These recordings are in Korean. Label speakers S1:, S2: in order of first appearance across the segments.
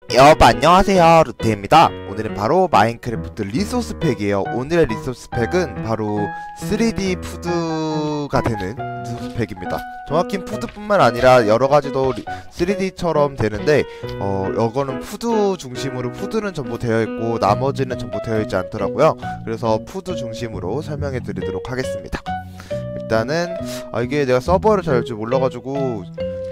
S1: 여러분 안녕하세요, 루테입니다. 오늘은 바로 마인크래프트 리소스 팩이에요. 오늘의 리소스 팩은 바로 3D 푸드가 되는 리소스 팩입니다. 정확히 푸드뿐만 아니라 여러가지도 3D처럼 되는데 이거는 푸드 중심으로, 푸드는 전부 되어 있고 나머지는 전부 되어 있지 않더라고요. 그래서 푸드 중심으로 설명해 드리도록 하겠습니다. 일단은 이게 내가 서버를 잘 할 줄 몰라가지고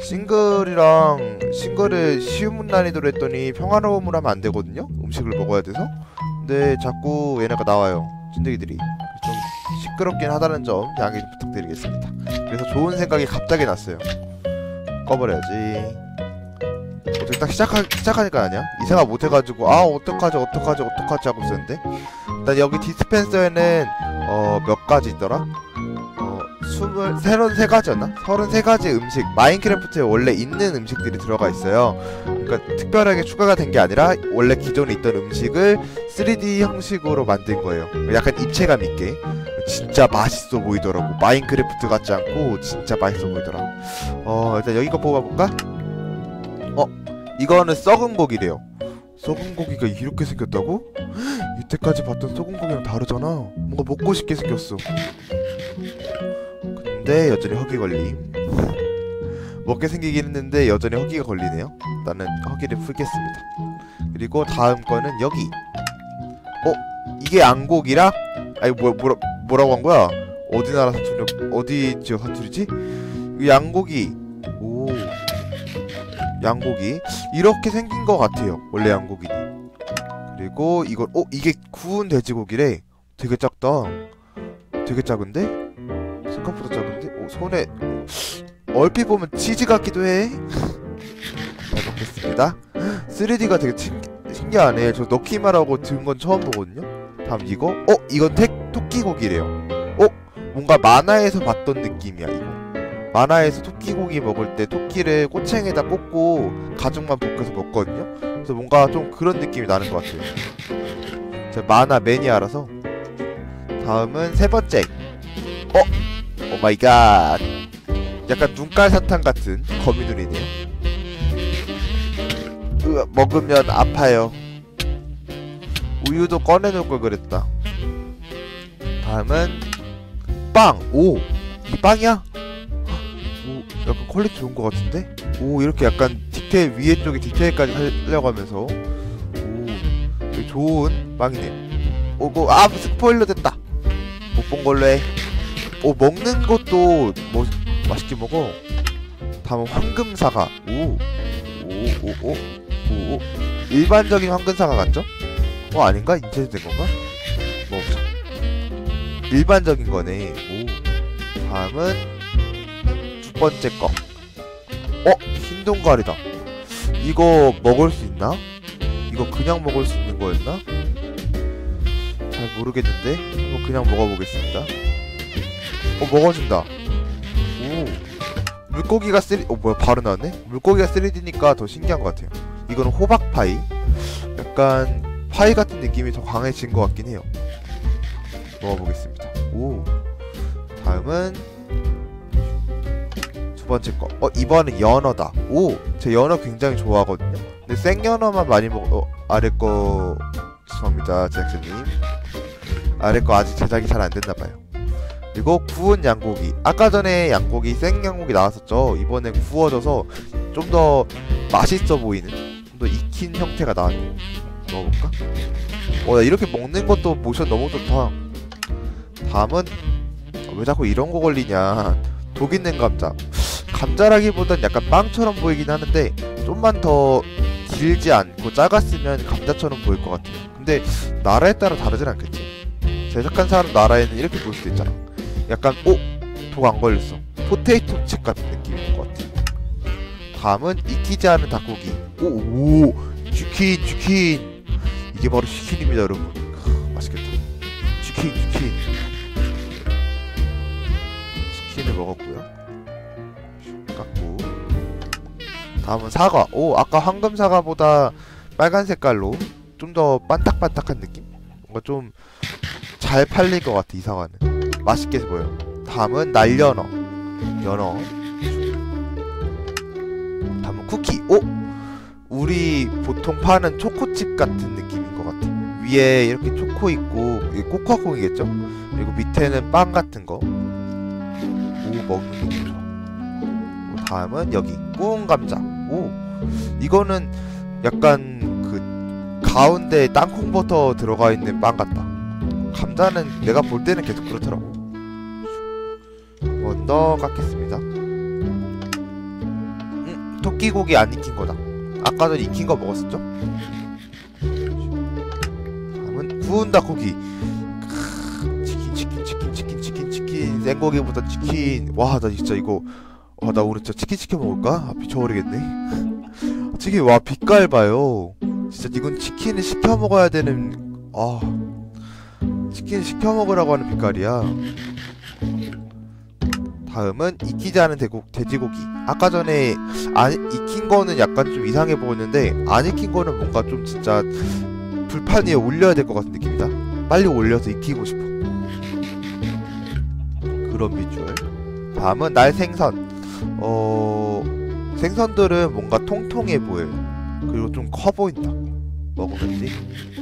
S1: 싱글을 쉬운 난이도로 했더니 평화로움을 하면 안 되거든요? 음식을 먹어야 돼서. 근데 자꾸 얘네가 나와요, 진드기들이. 좀 시끄럽긴 하다는 점 양해 좀 부탁드리겠습니다. 그래서 좋은 생각이 갑자기 났어요. 꺼버려야지. 어떻게 딱 시작하니까 아니야? 이 생각 못해가지고 어떡하지 하고 있었는데, 일단 여기 디스펜서에는 몇 가지 있더라? 33가지였나? 33가지 음식, 마인크래프트에 원래 있는 음식들이 들어가 있어요. 그러니까 특별하게 추가가 된 게 아니라 원래 기존에 있던 음식을 3D 형식으로 만든 거예요. 약간 입체감 있게. 진짜 맛있어 보이더라고. 마인크래프트 같지 않고 진짜 맛있어 보이더라. 일단 여기 거 뽑아볼까? 이거는 썩은 고기래요. 썩은 고기가 이렇게 생겼다고? 이때까지 봤던 썩은 고기랑 다르잖아. 뭔가 먹고 싶게 생겼어. 근데 여전히 허기 걸림. 먹게 생기긴 했는데 여전히 허기가 걸리네요. 나는 허기를 풀겠습니다. 그리고 다음 거는 여기. 이게 양고기라? 아니 뭐라고 한 거야? 어디 나라 사투리, 어디 지역 사투리지? 이 양고기. 양고기 이렇게 생긴 거 같아요, 원래 양고기는. 그리고 이건 이게 구운 돼지고기래. 되게 작다. 되게 작은데? 생각보다 작은데? 손에 얼핏 보면 치즈 같기도 해. 잘 먹겠습니다. 3D가 되게 신기하네. 저 넣기만 하고 든 건 처음 보거든요. 다음 이거? 이건 토끼고기래요. 뭔가 만화에서 봤던 느낌이야. 이거 만화에서 토끼고기 먹을 때 토끼를 꼬챙에다 꽂고 가죽만 벗겨서 먹거든요. 그래서 뭔가 좀 그런 느낌이 나는 것 같아요. 제가 만화 매니아라서. 다음은 세 번째. 오마이갓, 약간 눈깔 사탕 같은 거미눈이네요. 먹으면 아파요. 우유도 꺼내놓을 걸 그랬다. 다음은 빵! 이 빵이야? 약간 퀄리티 좋은 것 같은데? 이렇게 약간 디테일, 위에 쪽에 디테일까지 하려고 하면서 되게 좋은 빵이네. 스포일러 됐다. 못 본 걸로 해. 먹는 것도 맛있게 먹어. 다음은 황금사과. 일반적인 황금사과 같죠? 아닌가? 인체된 건가? 먹어보자. 일반적인 거네. 다음은 두 번째 거. 흰 동가리다. 이거 먹을 수 있나? 이거 그냥 먹을 수 있는 거였나? 잘 모르겠는데 한번 그냥 먹어보겠습니다. 먹어준다. 물고기가 뭐야, 바로 나왔네? 물고기가 3D니까 더 신기한 것 같아요. 이거는 호박파이. 약간 파이 같은 느낌이 더 강해진 것 같긴 해요. 먹어보겠습니다. 다음은 두 번째 거. 이번엔 연어다. 제 연어 굉장히 좋아하거든요. 근데 생연어만 많이 아래 거 죄송합니다, 제작자님. 아래 거 아직 제작이 잘 안 됐나봐요. 그리고 구운 양고기. 아까 전에 양고기, 생양고기 나왔었죠. 이번엔 구워져서 좀 더 맛있어 보이는, 좀 더 익힌 형태가 나왔네요. 먹어볼까? 나 이렇게 먹는 것도 모션 너무 좋다. 다음은 왜 자꾸 이런 거 걸리냐, 독 있는 감자. 감자라기보단 약간 빵처럼 보이긴 하는데 좀만 더 길지 않고 작았으면 감자처럼 보일 것 같아요. 근데 나라에 따라 다르진 않겠지? 제작한 사람 나라에는 이렇게 보일 수도 있잖아. 약간 독 안 걸렸어. 포테이토 칩 같은 느낌인 것 같아. 다음은 익히지 않은 닭고기. 치킨. 이게 바로 치킨입니다, 여러분. 맛있겠다. 치킨을 먹었고요. 깎고. 다음은 사과. 아까 황금 사과보다 빨간 색깔로 좀 더 반딱반딱한 느낌? 뭔가 좀 잘 팔릴 것 같아, 이 사과는. 맛있게 보여. 다음은 날연어. 다음은 쿠키. 우리 보통 보통 파는 초코칩 같은 느낌인 것 같아. 위에 이렇게 초코 있고 이게 코코아콩이겠죠? 그리고 밑에는 빵 같은 거. 오, 먹는 느낌 좋아. 다음은 여기 구운 감자. 오, 이거는 약간 그 가운데 땅콩 버터 들어가 있는 빵 같다. 감자는 내가 볼 때는 계속 그렇더라고. 한 번 더 깎겠습니다. 토끼고기 안 익힌 거다. 아까 전에 익힌 거 먹었었죠? 다음은 구운 닭고기. 치킨. 생고기보다 치킨. 와, 나 진짜 이거. 나 오늘 진짜 치킨 시켜 먹을까? 미쳐버리겠네. 치킨, 와, 빛깔 봐요. 진짜 이건 치킨을 시켜 먹어야 되는. 치킨 시켜 먹으라고 하는 빛깔이야. 다음은 익히지 않은 돼지고기. 아까 전에 안 익힌 거는 약간 좀 이상해 보였는데 안 익힌 거는 뭔가 좀 진짜 불판 위에 올려야 될 것 같은 느낌이다. 빨리 올려서 익히고 싶어. 그런 비주얼. 다음은 날 생선. 생선들은 뭔가 통통해 보여요. 그리고 좀 커 보인다. 먹으면지.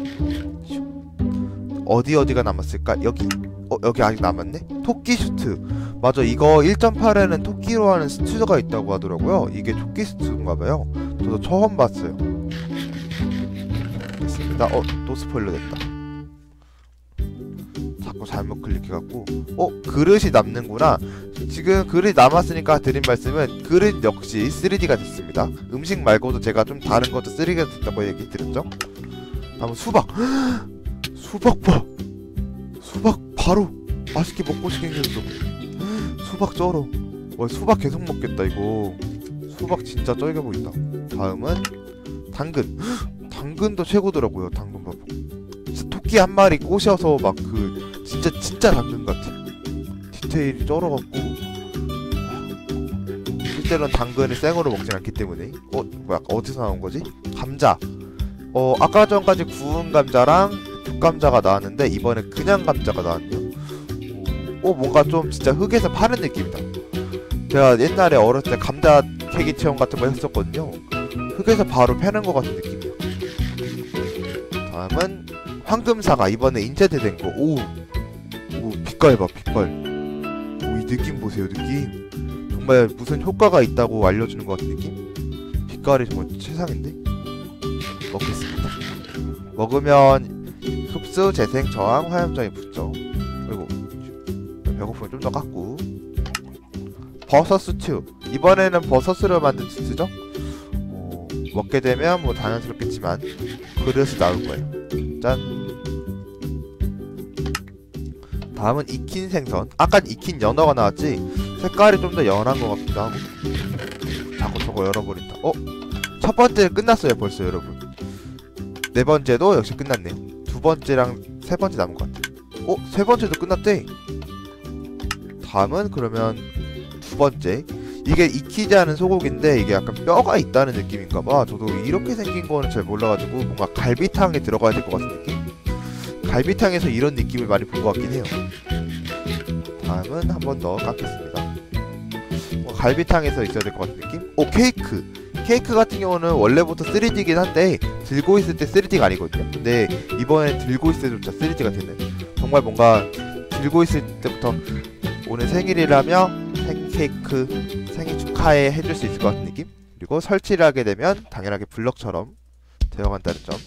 S1: 어디가 남았을까? 여기 아직 남았네? 토끼 슈트. 맞아, 이거 1.8에는 토끼로 하는 스튜가 있다고 하더라고요. 이게 토끼 스튜인가봐요. 저도 처음 봤어요. 됐습니다. 또 스포일러 됐다. 자꾸 잘못 클릭해갖고. 그릇이 남는구나. 지금 그릇이 남았으니까 드린 말씀은 그릇 역시 3D가 됐습니다. 음식 말고도 제가 좀 다른 것도 3D가 됐다고 얘기 드렸죠? 다음은 수박. 수박 봐. 수박 바로 맛있게 먹고 싶겠어. 수박 쩔어. 와, 수박 계속 먹겠다 이거. 수박 진짜 쩔게 보인다. 다음은 당근. 당근도 최고더라고요. 당근 봐봐. 토끼 한 마리 꼬셔서 막 그 진짜 당근 같아. 디테일이 쩔어갖고. 실제로는 당근을 생으로 먹진 않기 때문에. 뭐야, 어디서 나온 거지? 감자. 아까 전까지 구운 감자랑 국감자가 나왔는데 이번에 그냥 감자가 나왔네요. 뭔가 좀 진짜 흙에서 파는 느낌이다. 제가 옛날에 어렸을 때 감자 캐기 체험 같은 거 했었거든요. 흙에서 바로 패는 것 같은 느낌이야. 다음은 황금사과. 이번에 인제된 거. 오, 빛깔 봐, 빛깔. 이 느낌 보세요, 느낌. 정말 무슨 효과가 있다고 알려주는 것 같은 느낌? 빛깔이 정말 최상인데? 먹겠습니다. 먹으면 흡수, 재생, 저항, 화염장애 붙죠. 그리고 배고프면 좀 더 깎고. 버섯 스튜. 이번에는 버섯으로 만든 스튜죠? 먹게 되면 뭐 당연스럽겠지만 그릇이 나올 거예요. 짠. 다음은 익힌 생선. 아까 익힌 연어가 나왔지? 색깔이 좀 더 연한 것 같기도 하고. 자꾸 저거 열어버린다. 첫 번째 끝났어요 벌써 여러분. 네 번째도 역시 끝났네요. 두 번째랑 세 번째 남은 것 같아. 세 번째도 끝났대. 다음은 그러면 두 번째. 이게 익히지 않은 소고기인데 이게 약간 뼈가 있다는 느낌인가봐. 저도 이렇게 생긴 거는 잘 몰라가지고 뭔가 갈비탕에 들어가야 될 것 같은 느낌? 갈비탕에서 이런 느낌을 많이 본 것 같긴 해요. 다음은 한 번 더 깎겠습니다. 갈비탕에서 있어야 될 것 같은 느낌? 케이크! 케이크 같은 경우는 원래부터 3D긴 한데 들고 있을 때 3D가 아니거든요. 근데 이번에 들고 있을 때조차 3D가 되는, 정말 뭔가 들고 있을 때부터 오늘 생일이라며 케이크 생일 축하해 해줄 수 있을 것 같은 느낌? 그리고 설치를 하게 되면 당연하게 블럭처럼 되어간다는 점.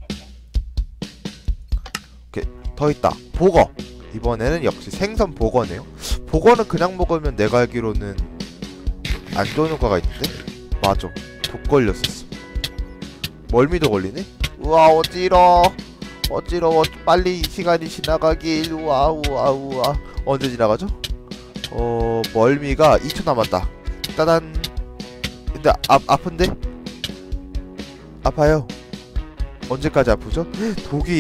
S1: 오케이, 더 있다. 보거! 이번에는 역시 생선 보거네요. 보거는 그냥 먹으면 내가 알기로는 안 좋은 효과가 있는데? 맞아, 독 걸렸었어. 멀미도 걸리네? 우와, 어지러워. 빨리 이 시간이 지나가길. 우와. 언제 지나가죠? 멀미가 2초 남았다. 따단. 근데 아픈데? 아파요. 언제까지 아프죠? 독이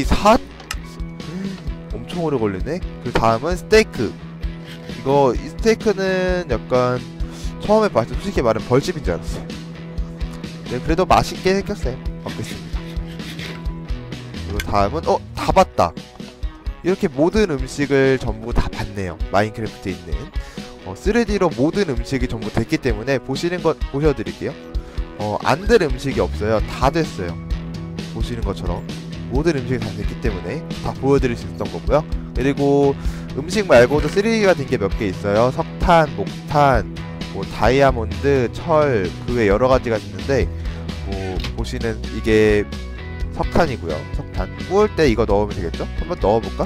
S1: 엄청 오래 걸리네. 그 다음은 스테이크. 이 스테이크는 약간 처음에 봤을 때 솔직히 말하면 벌집인 줄 알았어요. 네, 그래도 맛있게 생겼어요. 먹겠습니다. 그리고 다음은 다 봤다. 이렇게 모든 음식을 전부 다 봤네요. 마인크래프트에 있는 3D로 모든 음식이 전부 됐기 때문에 보시는 것 보셔드릴게요. 안 될 음식이 없어요. 다 됐어요. 보시는 것처럼 모든 음식이 다 됐기 때문에 다 보여드릴 수 있었던 거고요. 그리고 음식 말고도 3D가 된 게 몇 개 있어요. 석탄, 목탄, 뭐 다이아몬드, 철, 그 외 여러 가지가 있는데, 뭐 보시는 이게 석탄이고요. 석탄 구울 때 이거 넣으면 되겠죠? 한번 넣어볼까?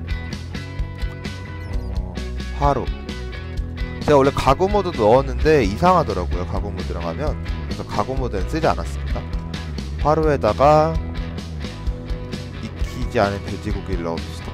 S1: 화로. 제가 원래 가구 모드도 넣었는데 이상하더라고요. 가구 모드랑 하면. 그래서 가구 모드는 쓰지 않았습니다. 화로에다가 익히지 않은 돼지고기를 넣어줍시다.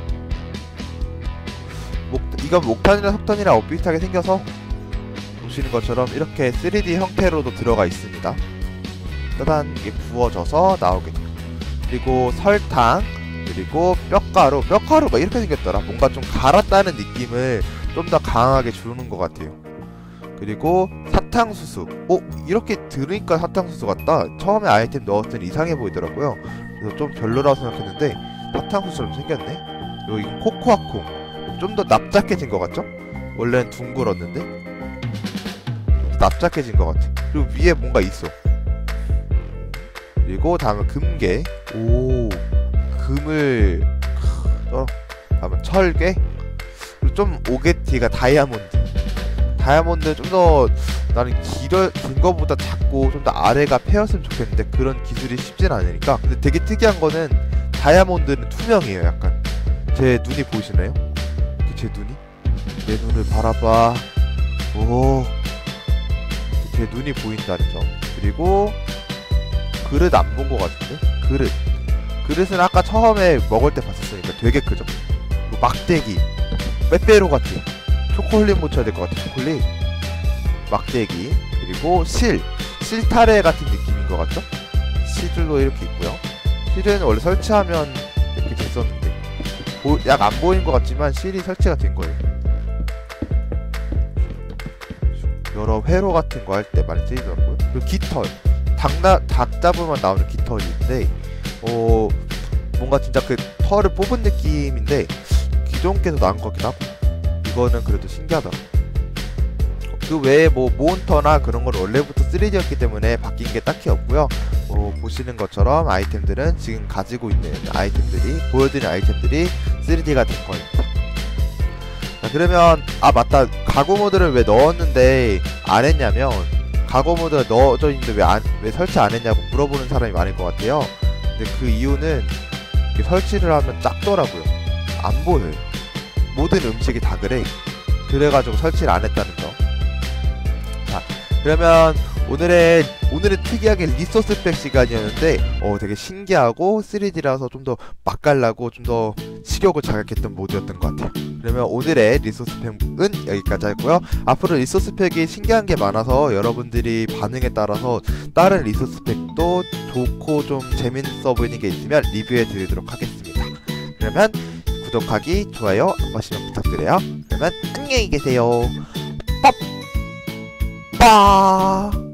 S1: 이건 목탄이랑 석탄이랑 비슷하게 생겨서 보시는 것처럼 이렇게 3D 형태로도 들어가 있습니다. 짜잔, 이게 구워져서 나오겠죠. 그리고 설탕, 그리고 뼈가루가 이렇게 생겼더라. 뭔가 좀 갈았다는 느낌을 좀 더 강하게 주는 것 같아요. 그리고 사탕수수. 이렇게 들으니까 사탕수수 같다. 처음에 아이템 넣었을 땐 이상해 보이더라고요. 그래서 좀 별로라고 생각했는데 사탕수수처럼 생겼네. 그리고 이건 코코아콩. 좀 더 납작해진 것 같죠? 원래는 둥글었는데 납작해진 것 같아. 그리고 위에 뭔가 있어. 그리고 다음은 금괴. 금을 다음은 철괴. 그리고 좀 오게티가 다이아몬드 좀 더 나는 긴 거보다 작고 좀 더 아래가 패였으면 좋겠는데 그런 기술이 쉽진 않으니까. 근데 되게 특이한 거는 다이아몬드는 투명해요. 약간 제 눈이 보이시나요? 제 눈이? 내 눈을 바라봐. 제 눈이 보인다는 점. 그리고 그릇 안 본 것 같은데? 그릇은 아까 처음에 먹을 때 봤었으니까 되게 크죠? 막대기 빼빼로 같아. 초콜릿 묻혀야 될 것 같아. 초콜릿 막대기. 그리고 실타래 같은 느낌인 것 같죠? 실도 이렇게 있고요. 실은 원래 설치하면 이렇게 됐었는데 약 안 보이는 것 같지만 실이 설치가 된 거예요. 여러 회로 같은 거 할 때 많이 쓰이더라고요. 그리고 깃털, 닭 잡으면 나오는 깃털인데 뭔가 진짜 그 털을 뽑은 느낌인데 기존 게도 나은 것 같기도 하고. 이거는 그래도 신기하다. 그 외에 뭐 몬스터나 그런 건 원래부터 3D였기 때문에 바뀐 게 딱히 없고요. 보시는 것처럼 아이템들은 지금 가지고 있는 아이템들이, 보여드리는 아이템들이 3D가 된 겁니다. 자, 그러면 맞다, 가구 모드를 왜 넣었는데 안 했냐면, 가구 모드가 넣어져 있는데 왜 설치 안 했냐고 물어보는 사람이 많을 것 같아요. 근데 그 이유는 설치를 하면 작더라고요. 안 보여요. 모든 음식이 다 그래가지고 설치를 안 했다는 점. 자, 그러면 오늘은 특이하게 리소스 팩 시간이었는데 되게 신기하고 3D라서 좀 더 맛깔나고 좀 더 식욕을 자극했던 모드였던 것 같아요. 그러면 오늘의 리소스 팩은 여기까지 하고요. 앞으로 리소스 팩이 신기한 게 많아서 여러분들이 반응에 따라서 다른 리소스 팩도 좋고 좀 재밌어 보이는 게 있으면 리뷰해 드리도록 하겠습니다. 그러면 구독하기, 좋아요 한 번씩만 부탁드려요. 그러면 안녕히 계세요. 빠빠.